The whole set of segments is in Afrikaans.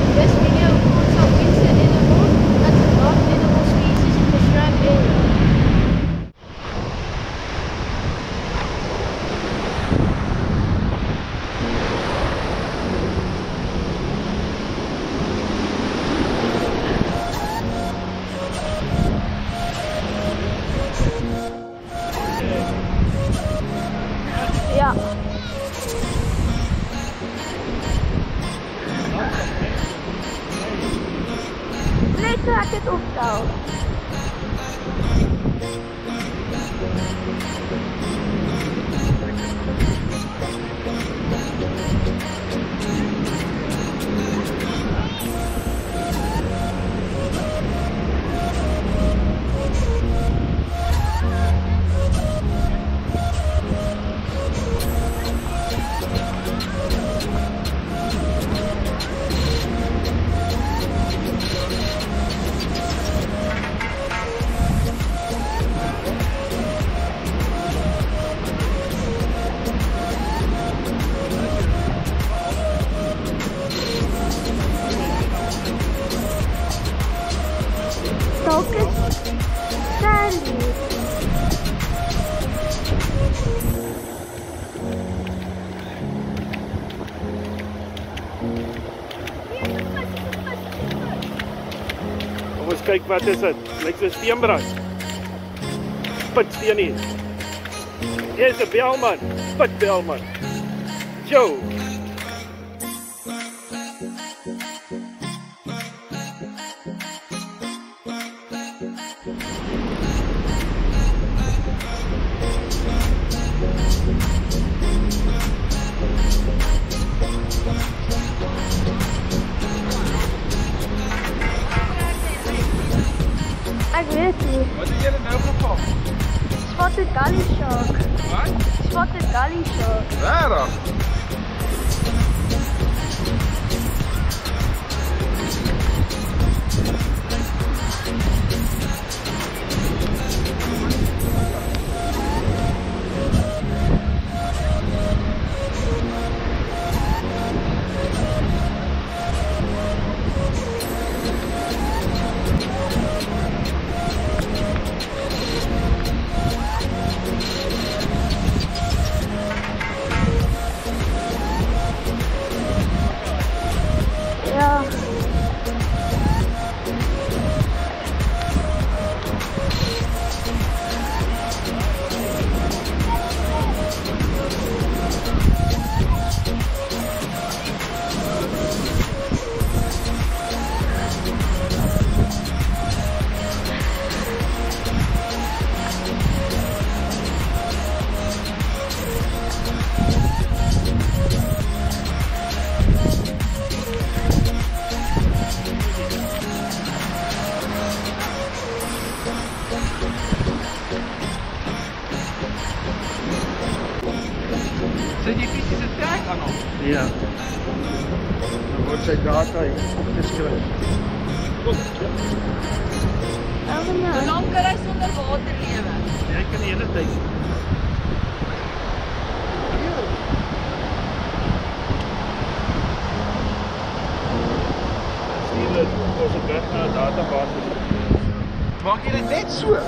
This video points out insect animals and the large animal species in the Strand area. Ja. Net so ek dit optel. Focus. Sandy. Kom ons kyk wat is dit. Lyk so steenbrand. Spitsteen hier. Hier is 'n belman. Spitbelman. Joe. Ek weet nie. Wat het julle nou gevang? Spotted gully shark. Wat? Spotted gully shark. Regtig? Ja. Sit jy fisies 'n tag aan hom? Ja. Dan word sy data opgeskryf. Hoe Hoe lank kan hy sonder water lewe? Jy kan die hele tyd. Stuur dit ons op weg na 'n database. Maak jy dit net so?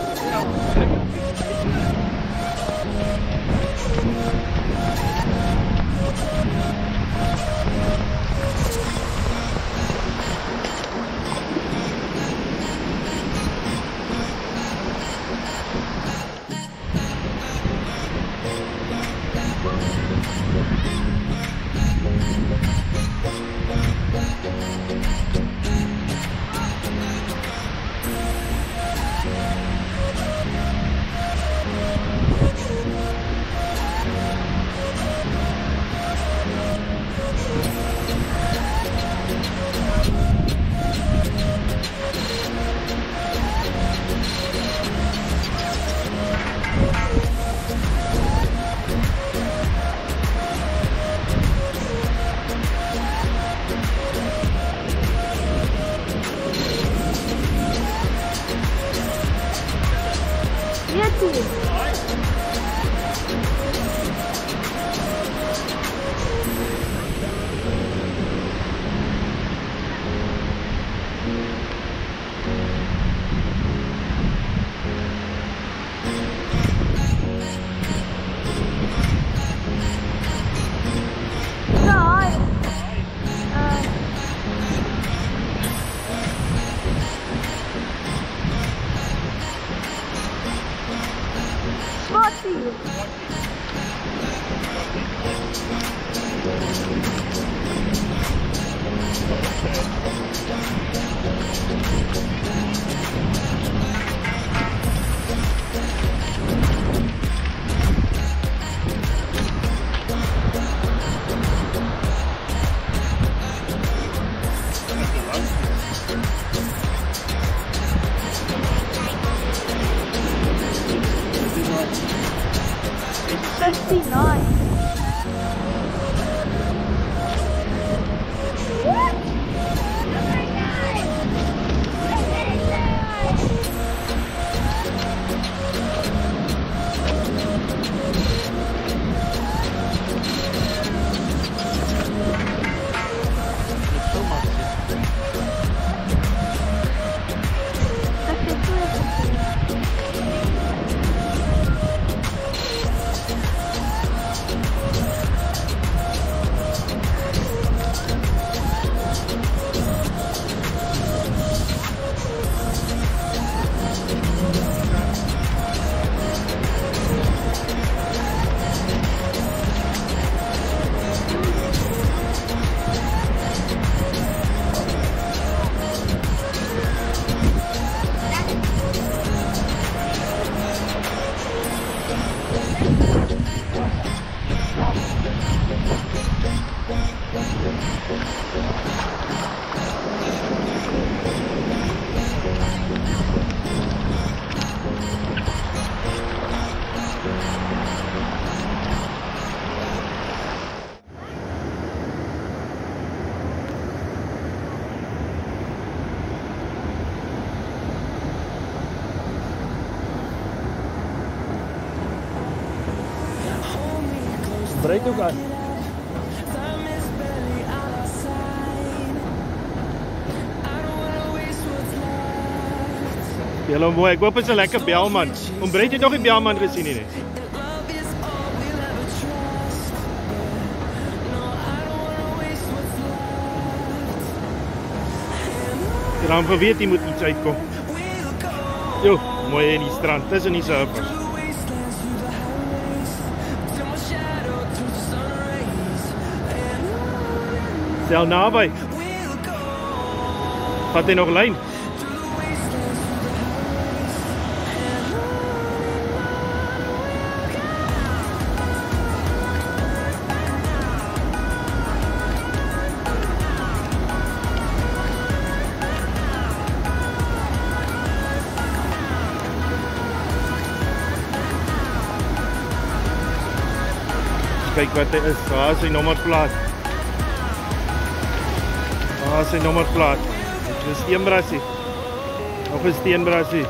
toe gaan. Julle mooi, ek hoop dit is 'n lekker Bellman. Ombreit het nog nie Bellman gesien nie. Jy dan verweet jy moet iets uitkom. Jo, mooi in die strand, tussen die surfers. Stel naby. Vat hy nog lyn? Kyk wat hy is, daar is sy nommerplaat. Daar is sy nommerplaat. Dit is 'n steenbrassie. Of 'n steenbrassie.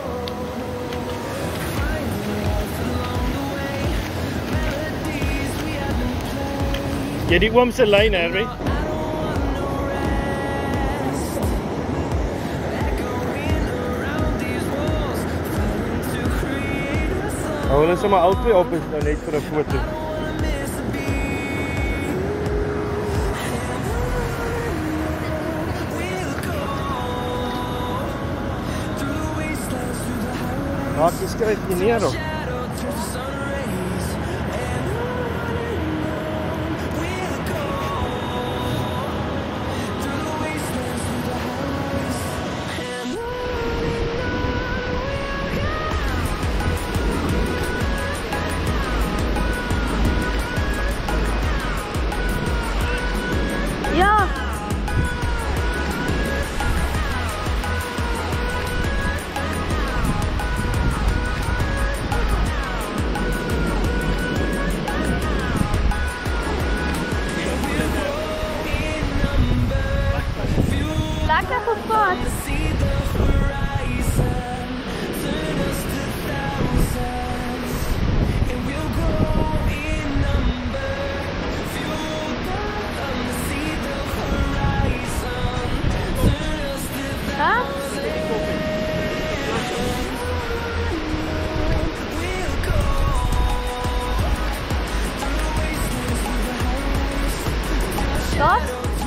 Jy die oom se lyn, Herwie. Hulle is sommer albei op is nou net vir 'n foto. Maak jy skryf jy neer op. Ja. Lekker gevat. Huh? Wat?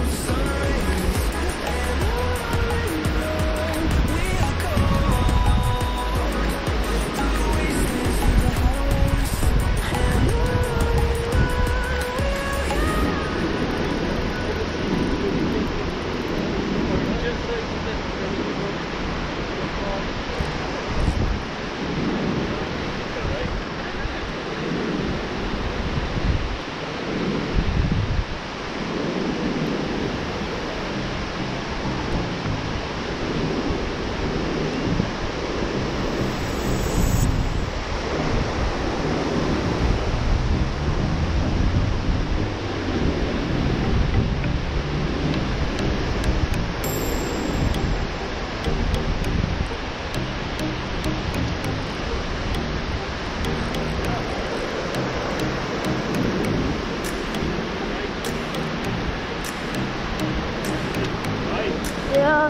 Ja.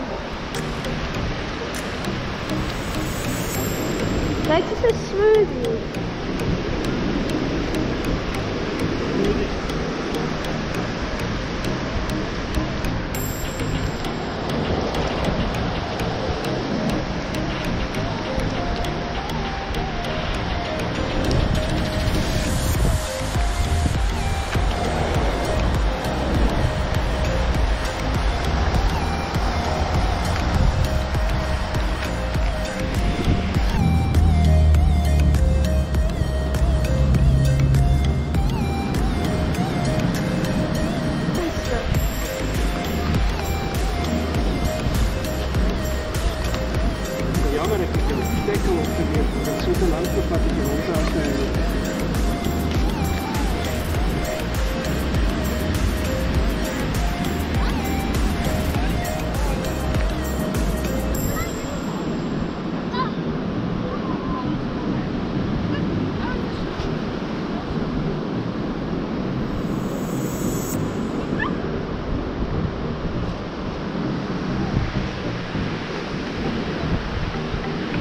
Kijk, het is een smoothie.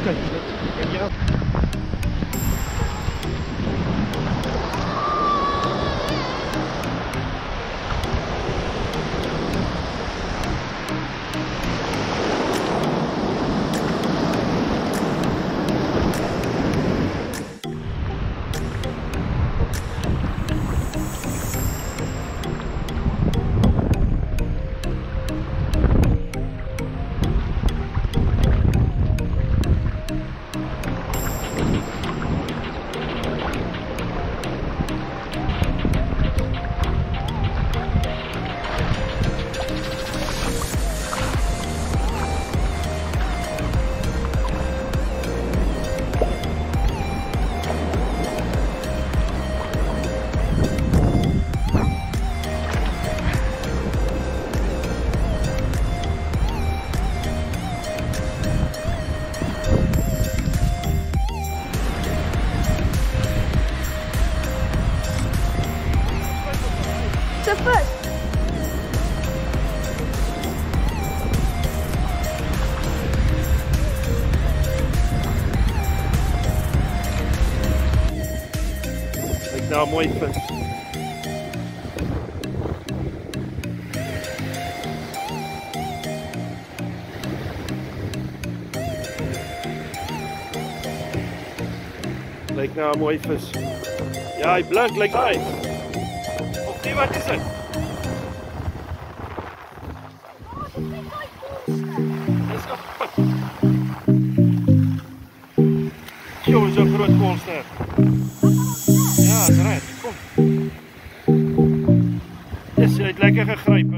Kyk, dit ja. So first. Kyk daar, mooi vis. Lyk nou 'n mooi vis. Ja, hy blink, lyk hy. Of nie, wat is dit? Dis 'n put. Jo, is 'n groot koolster. Ja, dis reg, kom. Dis, hy het lekker gegryp.